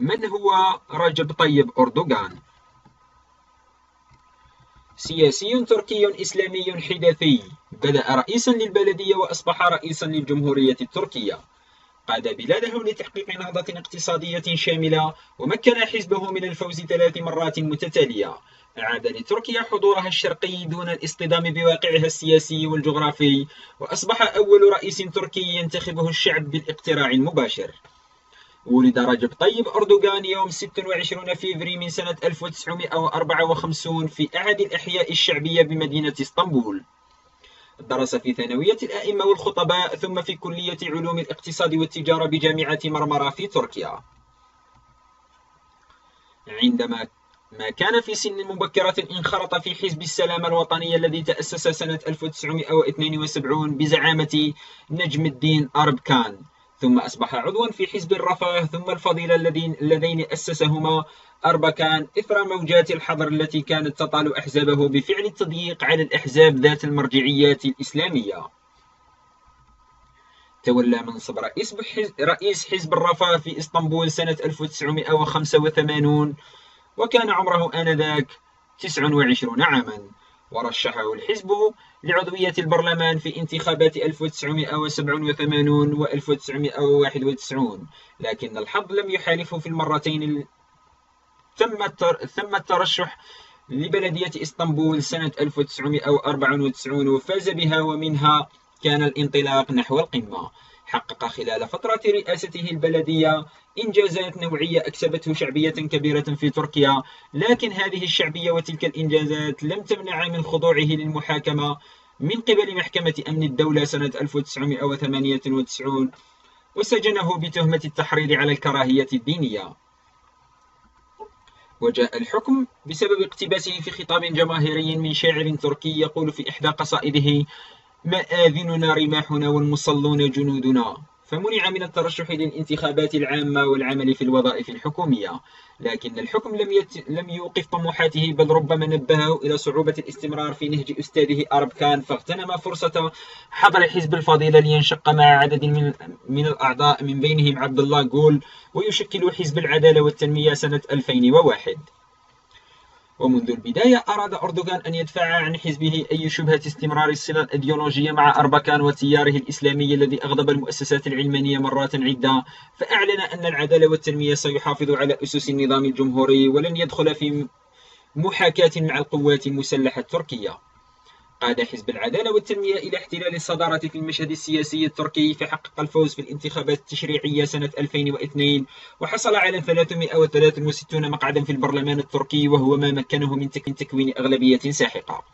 من هو رجب طيب أردوغان؟ سياسي تركي إسلامي حداثي، بدأ رئيسا للبلدية وأصبح رئيسا للجمهورية التركية. قاد بلاده لتحقيق نهضة اقتصادية شاملة، ومكن حزبه من الفوز 3 مرات متتالية. أعاد لتركيا حضورها الشرقي دون الاصطدام بواقعها السياسي والجغرافي، وأصبح أول رئيس تركي ينتخبه الشعب بالاقتراع المباشر. ولد رجب طيب أردوغان يوم 26 فبراير من سنة 1954 في أحد الأحياء الشعبية بمدينة اسطنبول. درس في ثانوية الأئمة والخطباء، ثم في كلية علوم الاقتصاد والتجارة بجامعة مرمرة في تركيا. عندما كان في سن مبكرة انخرط في حزب السلام الوطني الذي تأسس سنة 1972 بزعامة نجم الدين أربكان، ثم أصبح عضوا في حزب الرفاه ثم الفضيلة اللذين أسسهما أربكان إثر موجات الحظر التي كانت تطال أحزابه بفعل التضييق على الأحزاب ذات المرجعيات الإسلامية. تولى منصب رئيس حزب الرفاه في اسطنبول سنة 1985، وكان عمره آنذاك 29 عاما، ورشحه الحزب لعضوية البرلمان في انتخابات 1987 و 1991، لكن الحظ لم يحالفه في المرتين. ثم الترشح لبلدية اسطنبول سنة 1994 وفاز بها، ومنها كان الانطلاق نحو القمة. حقق خلال فترة رئاسته البلدية إنجازات نوعية أكسبته شعبية كبيرة في تركيا، لكن هذه الشعبية وتلك الإنجازات لم تمنع من خضوعه للمحاكمة من قبل محكمة أمن الدولة سنة 1998، وسجنه بتهمة التحريض على الكراهية الدينية. وجاء الحكم بسبب اقتباسه في خطاب جماهيري من شاعر تركي يقول في إحدى قصائده: مآذننا رماحنا والمصلون جنودنا. فمنع من الترشح للانتخابات العامة والعمل في الوظائف الحكومية، لكن الحكم لم يوقف طموحاته، بل ربما نبهه إلى صعوبة الاستمرار في نهج أستاذه أربكان، فاغتنم فرصة حضر حزب الفضيلة لينشق مع عدد من الأعضاء من بينهم عبد الله جول، ويشكل حزب العدالة والتنمية سنة 2001. ومنذ البداية أراد أردوغان أن يدفع عن حزبه أي شبهة استمرار الصلة الأيديولوجية مع أربكان وتياره الإسلامي الذي أغضب المؤسسات العلمانية مرات عدة، فأعلن أن العدالة والتنمية سيحافظ على أسس النظام الجمهوري ولن يدخل في محاكاة مع القوات المسلحة التركية. قاد حزب العدالة والتنمية إلى احتلال الصدارة في المشهد السياسي التركي، فحقق الفوز في الانتخابات التشريعية سنة 2002، وحصل على 363 مقعدا في البرلمان التركي، وهو ما مكنه من تكوين أغلبية ساحقة.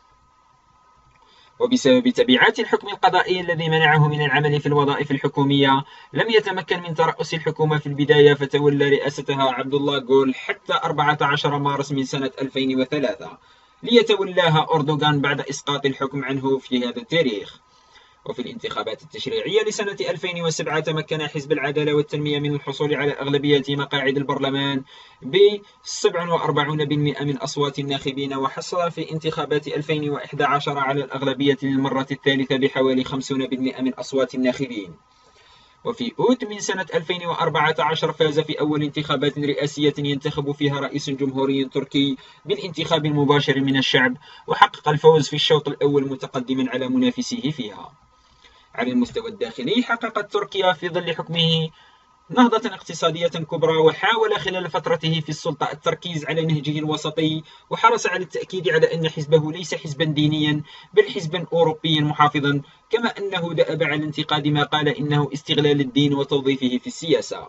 وبسبب تبعات الحكم القضائي الذي منعه من العمل في الوظائف الحكومية، لم يتمكن من ترأس الحكومة في البداية، فتولى رئاستها عبد الله جول حتى 14 مارس من سنة 2003، ليتولاها أردوغان بعد إسقاط الحكم عنه في هذا التاريخ. وفي الانتخابات التشريعية لسنة 2007 تمكن حزب العدالة والتنمية من الحصول على أغلبية مقاعد البرلمان ب 47% من أصوات الناخبين، وحصل في انتخابات 2011 على الأغلبية للمرة الثالثة بحوالي 50% من أصوات الناخبين. وفي أوت من سنة 2014 فاز في أول انتخابات رئاسية ينتخب فيها رئيس جمهوري تركي بالانتخاب المباشر من الشعب، وحقق الفوز في الشوط الأول متقدما على منافسيه فيها. على المستوى الداخلي حققت تركيا في ظل حكمه نهضة اقتصادية كبرى، وحاول خلال فترته في السلطة التركيز على نهجه الوسطي، وحرص على التأكيد على أن حزبه ليس حزبا دينيا بل حزبا أوروبيا محافظا، كما أنه دأب على انتقاد ما قال إنه استغلال الدين وتوظيفه في السياسة.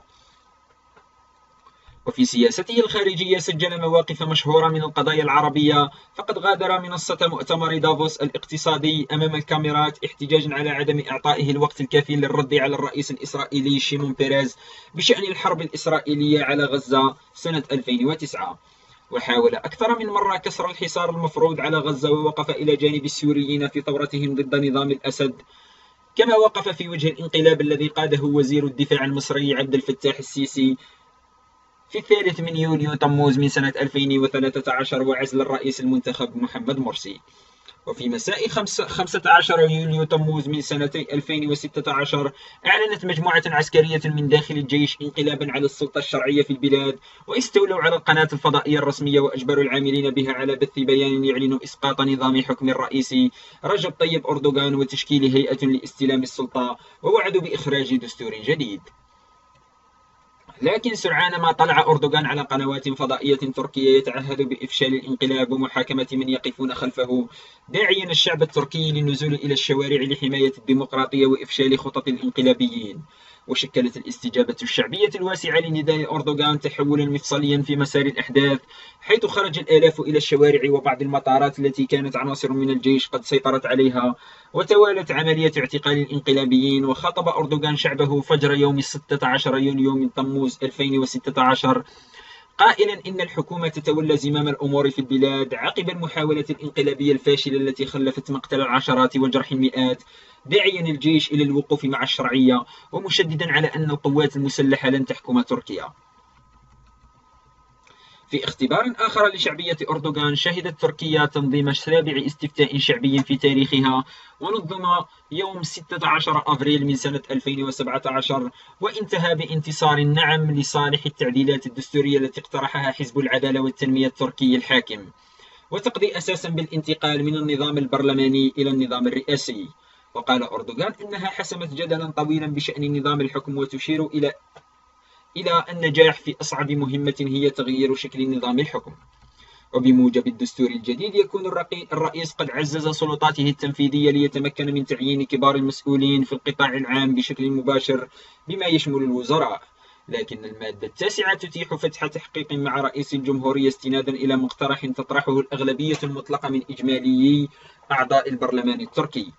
وفي سياسته الخارجية سجل مواقف مشهورة من القضايا العربية، فقد غادر منصة مؤتمر دافوس الاقتصادي أمام الكاميرات احتجاجا على عدم إعطائه الوقت الكافي للرد على الرئيس الإسرائيلي شيمون بيريز بشأن الحرب الإسرائيلية على غزة سنة 2009. وحاول أكثر من مرة كسر الحصار المفروض على غزة، ووقف إلى جانب السوريين في ثورتهم ضد نظام الأسد، كما وقف في وجه الانقلاب الذي قاده وزير الدفاع المصري عبد الفتاح السيسي في 3 يوليو تموز من سنة 2013 وعزل الرئيس المنتخب محمد مرسي. وفي مساء 15 يوليو تموز من سنتي 2016 أعلنت مجموعة عسكرية من داخل الجيش انقلابا على السلطة الشرعية في البلاد، واستولوا على القناة الفضائية الرسمية وأجبروا العاملين بها على بث بيان يعلن إسقاط نظام حكم الرئيس رجب طيب أردوغان وتشكيل هيئة لاستلام السلطة، ووعدوا بإخراج دستور جديد. لكن سرعان ما طلع أردوغان على قنوات فضائية تركية يتعهد بإفشال الانقلاب ومحاكمة من يقفون خلفه، داعيا الشعب التركي للنزول إلى الشوارع لحماية الديمقراطية وإفشال خطط الانقلابيين. وشكلت الاستجابة الشعبية الواسعة لنداء أردوغان تحولا مفصليا في مسار الأحداث، حيث خرج الآلاف إلى الشوارع وبعض المطارات التي كانت عناصر من الجيش قد سيطرت عليها، وتوالت عملية اعتقال الانقلابيين. وخاطب أردوغان شعبه فجر يوم 16 يونيو من تموز 2016 قائلا إن الحكومة تتولى زمام الأمور في البلاد عقب المحاولة الانقلابية الفاشلة التي خلفت مقتل العشرات وجرح المئات، داعيا الجيش إلى الوقوف مع الشرعية ومشددا على أن القوات المسلحة لن تحكم تركيا. في اختبار آخر لشعبية أردوغان، شهدت تركيا تنظيم سابع استفتاء شعبي في تاريخها، ونظم يوم 16 أبريل من سنة 2017، وانتهى بانتصار نعم لصالح التعديلات الدستورية التي اقترحها حزب العدالة والتنمية التركي الحاكم، وتقضي أساسا بالانتقال من النظام البرلماني إلى النظام الرئاسي. وقال أردوغان إنها حسمت جدلا طويلا بشأن نظام الحكم، وتشير إلى النجاح في أصعب مهمة هي تغيير شكل نظام الحكم. وبموجب الدستور الجديد يكون الرئيس قد عزز سلطاته التنفيذية ليتمكن من تعيين كبار المسؤولين في القطاع العام بشكل مباشر بما يشمل الوزراء. لكن المادة 9 تتيح فتح تحقيق مع رئيس الجمهورية استنادا إلى مقترح تطرحه الأغلبية المطلقة من إجمالي أعضاء البرلمان التركي.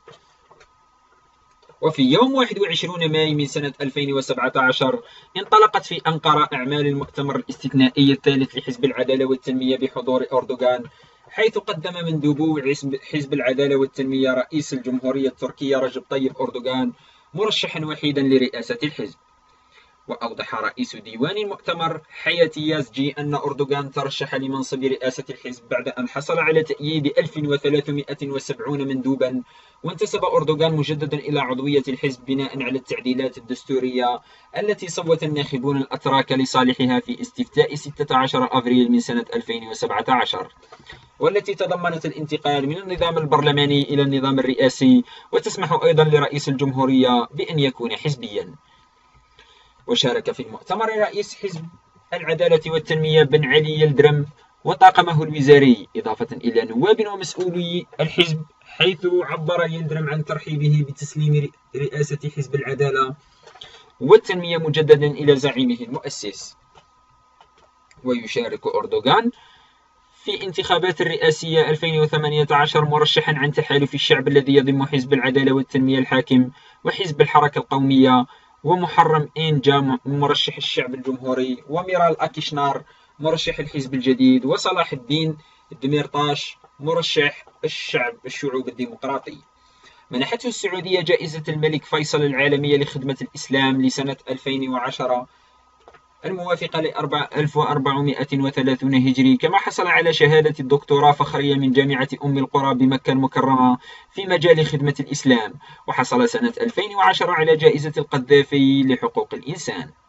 وفي يوم 21 مايو من سنة 2017 انطلقت في أنقرة أعمال المؤتمر الاستثنائي الثالث لحزب العدالة والتنمية بحضور أردوغان، حيث قدم مندوبو حزب العدالة والتنمية رئيس الجمهورية التركية رجب طيب أردوغان مرشحا وحيدا لرئاسة الحزب. وأوضح رئيس ديوان المؤتمر حياتي يازجي أن أردوغان ترشح لمنصب رئاسة الحزب بعد أن حصل على تأييد 1370 مندوبا، وانتسب أردوغان مجددا إلى عضوية الحزب بناء على التعديلات الدستورية التي صوت الناخبون الأتراك لصالحها في استفتاء 16 أبريل من سنة 2017، والتي تضمنت الانتقال من النظام البرلماني إلى النظام الرئاسي، وتسمح أيضا لرئيس الجمهورية بأن يكون حزبيا. وشارك في المؤتمر رئيس حزب العدالة والتنمية بن علي يلدرم وطاقمه الوزاري، إضافة إلى نواب ومسؤولي الحزب، حيث عبر يلدرم عن ترحيبه بتسليم رئاسة حزب العدالة والتنمية مجددا إلى زعيمه المؤسس. ويشارك أردوغان في انتخابات الرئاسية 2018 مرشحا عن تحالف الشعب الذي يضم حزب العدالة والتنمية الحاكم وحزب الحركة القومية، ومحرم إنجا مرشح الشعب الجمهوري، وميرال أكيشنار مرشح الحزب الجديد، وصلاح الدين الدميرطاش مرشح الشعوب الديمقراطي. منحته السعودية جائزة الملك فيصل العالمية لخدمة الإسلام لسنة 2010 الموافقة ل 1430 هجري، كما حصل على شهادة الدكتوراه فخرية من جامعة أم القرى بمكة المكرمة في مجال خدمة الإسلام، وحصل سنة 2010 على جائزة القذافي لحقوق الإنسان.